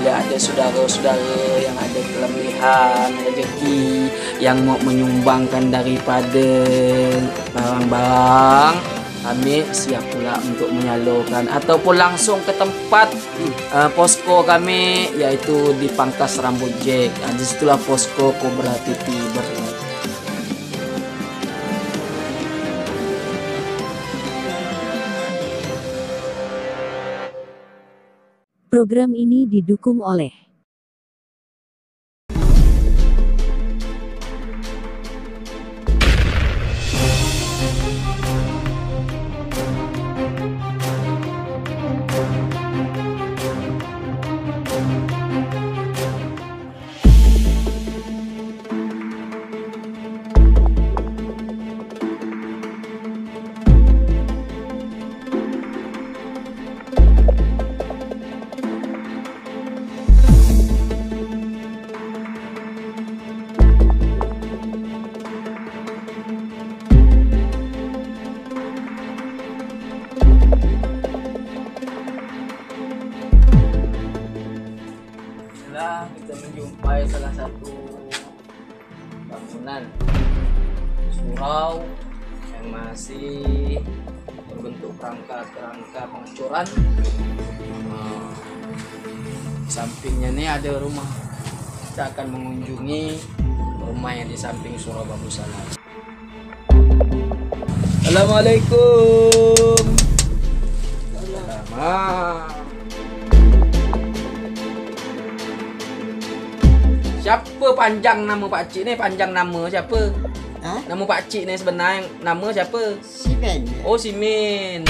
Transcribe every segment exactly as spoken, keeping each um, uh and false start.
apabila ada saudara-saudara yang ada kelebihan rezeki yang mau menyumbangkan daripada barang-barang, kami siap pula untuk menyalurkan ataupun langsung ke tempat uh, posko kami, yaitu di Pangkas Rambut Jack. Nah, di situlah posko Cobra T V berada. Program ini didukung oleh kita menjumpai salah satu bangunan surau yang masih berbentuk kerangka-kerangka pengecoran. Nah, sampingnya nih ada rumah. Kita akan mengunjungi rumah yang di samping surau Bambu Salam. Assalamualaikum. Selamat. Siapa panjang nama Pak Cik ni? Panjang nama siapa? Ha? Nama Pak Cik ni sebenarnya nama siapa? Simen. Oh, Simen.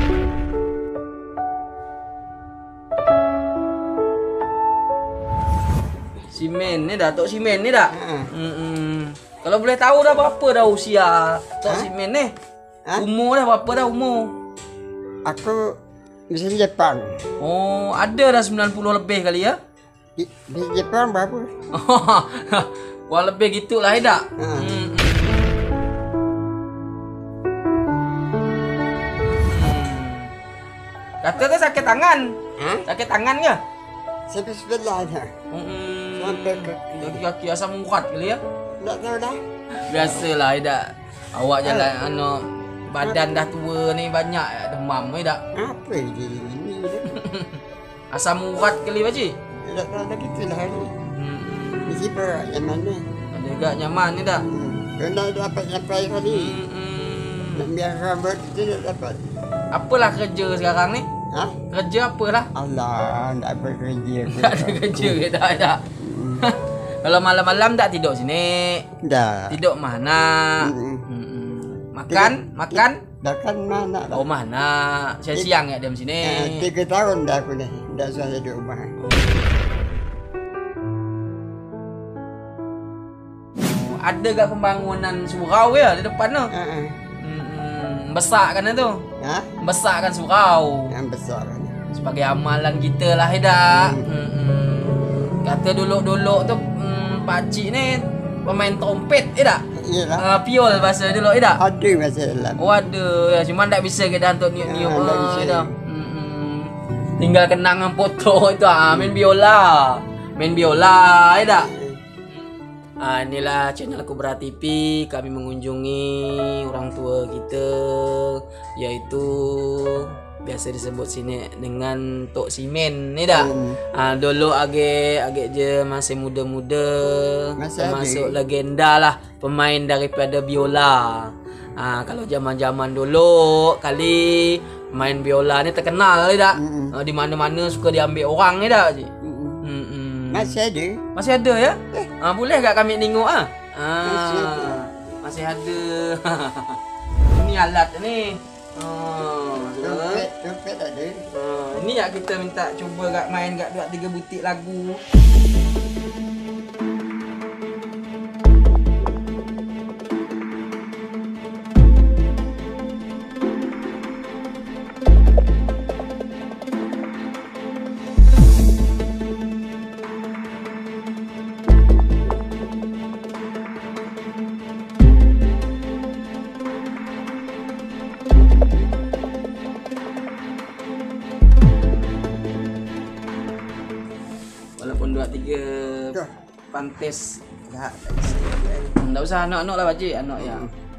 Simen ni dah, Tok Simen ni dah. Ha. Hmm. Kalau boleh tahu dah berapa dah usia Tok Ha? Simen ni? Ha? Umur dah berapa dah umur? Aku di Jepang. Oh, ada dah sembilan puluh lebih kali ya? Di, di Jepang berapa? Wah, lebih gitulah ya tak? Ha. Hmm. Kata tu sakit tangan. Ha? Sakit tangan ke? Sampai sebelah dah. Hmm. Sampai kaki. Kaki-kaki asam urat kali ya? Tak tahu dah. Biasalah ya tak? Awak jalan anu badan dah tua ni banyak demam ya tak? Apa je ini? Asam urat kali pak cik? Tak tahu lagi tu lah ni. Hmm. Di Jepang yang mana? Ada juga nyaman ni tak? Hmm. Kena dapat sampai kali. Hmm. Nak biar rambut tu tak dapat. Apalah kerja sekarang ni? Ha? Kerja apalah? Allah, tak apa kerja. Tak ada kerja ke tak ada. Kalau malam-malam tak tidur sini. Dah. Tidur mana? Hmm. Hmm. Makan, makan. Makan mana dah. Oh mana? Siang-siang ya diam sini. Eh, tiga tahun dah aku dah. Dah saya di rumah. Oh, ada gak pembangunan surau ya di depan tu? Ha. Ha. Hmm. Besar kan tu? Ha? Besar kan surau. Yang besar kan. Sebagai amalan kita lah Hida. Hmm. Kata dulu-dulu tu hmm, pakcik ni pemain trompet eh tak? Iyalah. Uh, piol bahasa dulu eh tak? Ada masa dalam. Oh ada ya, cuma tak bisa kita untuk niup-niup Ah, tak ah, bisa. dah. Hmm. Tinggal kenangan foto itu ah main biola. Main biola eh tak? Ah, inilah channel Cobra T V. Kami mengunjungi orang tua kita, yaitu biasa disebut sini dengan Tok Simen ni dah. Hmm. Ah, dulu agak agak je masih muda-muda, Masih termasuk ada. legenda lah pemain daripada biola. Ah, kalau zaman-zaman dulu kali main biola ni terkenal ni dah. Hmm. Ah, di mana-mana suka diambil orang ni dah. Cik. Mm-mm. Hmm. Masih ada. Masih ada ya? Eh. Ah, boleh tak kami tengok ah? Masih ada. Ah, masih ada. Ini alat ni. Oh, Dompet, dompet ada. ah, ni yang kita minta cuba kat main kat dua tiga butik lagu. tiga Tuh. pantes. Tak, tak bisa. Enggak usah anak-anak lah pakcik, anak ya.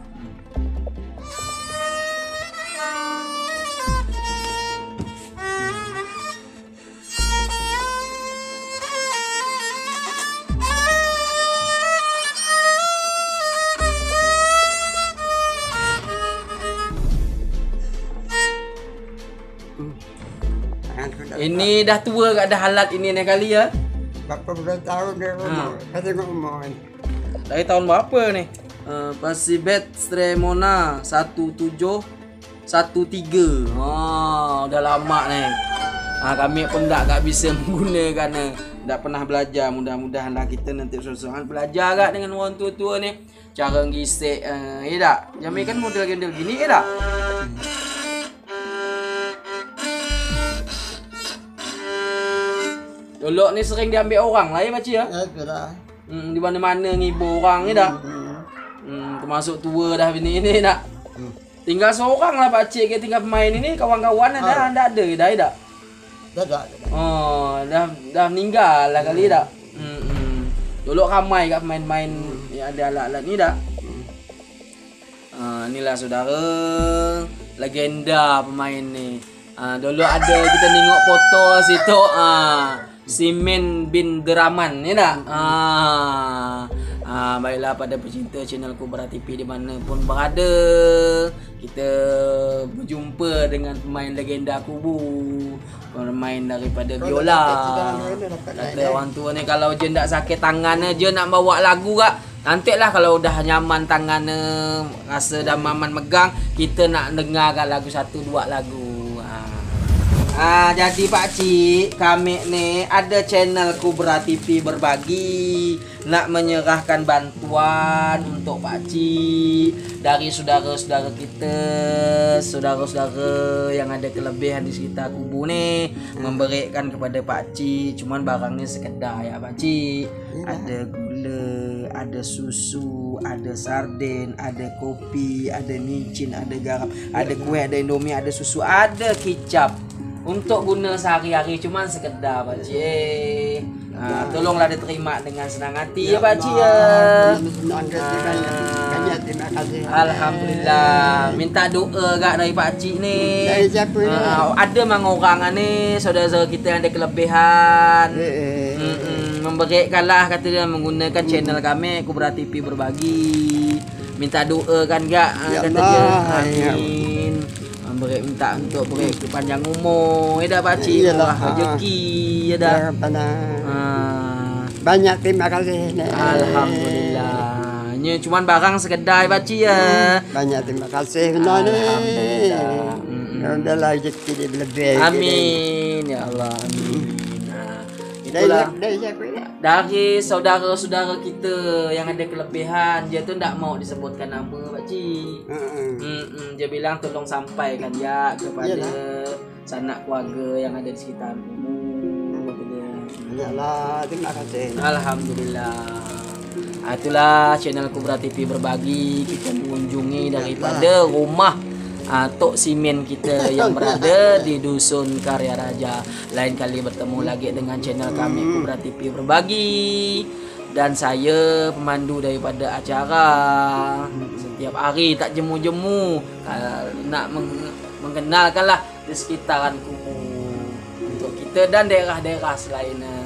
Aku dah Ini dah tua gak ada halat ini ni kali ya. berapa belas tahun dia umur. Kau tengok umur ni. Dari tahun berapa nih? Uh, Pasibet Stremona satu tujuh satu tiga. Oh, udah lama nih. Ah, kami pun tak gak bisa menggunakan eh. Tak pernah belajar. Mudah-mudahanlah kita nanti seorang belajar gak dengan orang tua-tua ni. Cara ngisik uh, ya tak? Jami kan model-model gini ya tak? Dulu ni sering diambil orang lah ya pakcik ya. Ya sudah. Hmm, di mana-mana ngibur orang ni dah. Hmm. Hmm, termasuk tua dah bini ini nak. Hmm. Tinggal seorang lah pakcik ke tinggal pemain ini, kawan-kawan dah dah ada dah dah. Dah dah. Oh, dah dah meninggal lah kali dah. Hmm, hmm. Dulu ramai kat pemain-pemain yang ada alat-alat ni dah. Ah, inilah saudara legenda pemain ni. Ah, dulu ada kita tengok foto situ ah Simen bin Deraman ni tak? Ah. Ah, baiklah pada pecinta channel Kubra T V di mana pun berada, kita berjumpa dengan pemain legenda kubu, pemain daripada biola. Kata orang tua ni kalau je nak sakit tangan je nak bawa lagu kak, nantilah kalau dah nyaman tangan rasa dah maman megang, kita nak dengarkan lagu satu dua lagu. Ah, jadi pakcik, kami ni ada channel Kubra T V berbagi, nak menyerahkan bantuan untuk pakcik dari saudara-saudara kita, saudara-saudara yang ada kelebihan di sekitar kubu ni, memberikan kepada pakcik. Cuman barang ni sekedar ya pakcik. Ada gula, ada susu, ada sarden, ada kopi, ada micin, ada garam, ada kuih, ada indomie, ada susu, ada kicap. Untuk guna sehari-hari cuman sekedar pakcik. Ha, tolonglah diterima dengan senang hati ya pakcik ya. Terima kasih. Alhamdulillah. Minta doa gak dari pakcik ni. Dari siapa ni? Ha, ada mang orang ni saudara-saudara kita yang ada kelebihan. Eh, Mm-mm, memberikanlah kata dia menggunakan channel kami Kubra T V berbagi. Minta doa kan gak Ya kata dia. Allah, ya Amin. Beri minta untuk beri panjang umur ya dah pakcik, Iyalah. murah rezeki ya dah. Ya Rabbana. Ha. Banyak terima kasih. Nek. Alhamdulillah. Nya cuman barang sekedar pakcik ya. Banyak terima kasih benar ni. Alhamdulillah. Ya udahlah rezeki dia lebih. Amin ya Allah, amin. Nah, Dari itulah dari siapa ni? dari saudara-saudara kita yang ada kelebihan, dia tu tak mau disebutkan nama pakcik. Hmm. Hmm, dia bilang tolong sampaikan ya kepada Yalah. sanak keluarga yang ada di sekitar kamu. Banyaklah terima kasih. Alhamdulillah. Ah, itulah channel Kubra T V berbagi, kita mengunjungi daripada rumah ah, Tok Simen kita yang berada di Dusun Karya Raja. Lain kali bertemu lagi dengan channel kami Kubra T V berbagi. Dan saya pemandu daripada acara setiap hari tak jemu-jemu, nak meng- mengenalkanlah di sekitaran kubu untuk kita dan daerah-daerah selain